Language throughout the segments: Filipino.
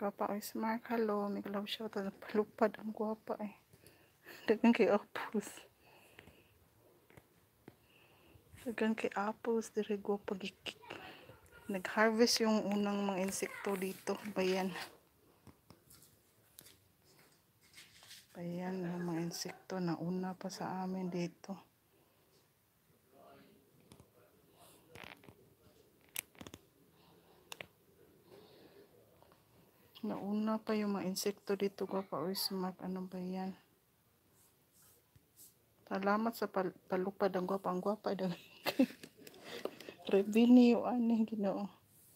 Gwapa ay smart. Hello, may kalaw siya. Palupad ang gwapa eh. Dagan kay apples. Dagan kay apples. Dire gwapa gikik. Nag-harvest yung unang mga insekto dito. Bayan. Bayan yung mga insekto na una pa sa amin dito. Nauna pa yung mga insekto dito, gwapa or smart. Ano ba yan? Salamat sa palupad. Ang gwapa. Revenue, ano, Ginoo.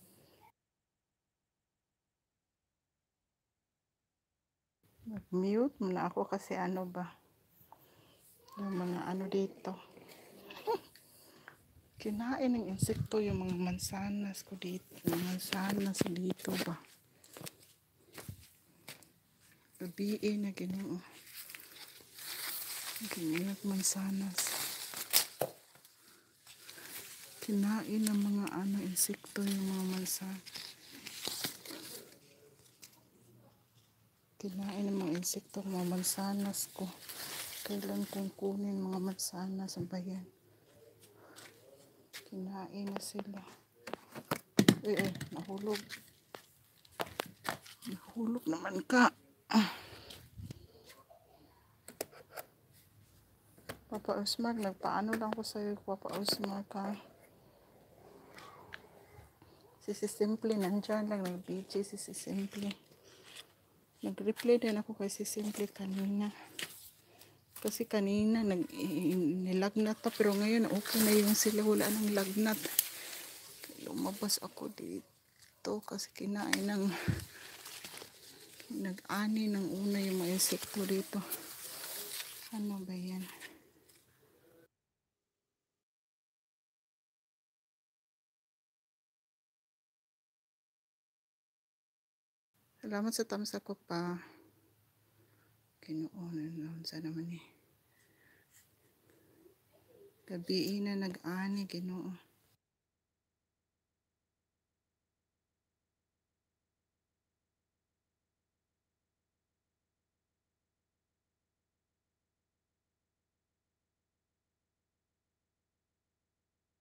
Mute muna ako kasi ano ba. Yung mga ano dito. Kinain ng insekto yung mga mansanas ko dito. Mansanas dito ba. Gabiin na Ginoo. Ganyan mansanas. Kinain ng mga ano insekto yung mga mansanas. Kinain ng mga insekto mga mansanas ko. Kailan kong kunin mga mansanas sa bayan. Kinain na sila. Nahulog. Nahulog naman ka. Papa Osmar, nagpaano lang ko sa'yo, Papa Osmar ka. Si Simple, nandyan lang, nag-BJ si Simple. Nag-reply din ako kay si Simple kanina. Kasi kanina, nilagnat na, pero ngayon, okay na yung sila, wala nang lagnat. Lumabas ako dito, kasi kinain ng, nag-ani ng una yung mga insekto dito. Ano ba yan? Salamat sa thumbs up ko pa. Kinuunan sa naman eh. Gabi na nag-ani, Ginoo.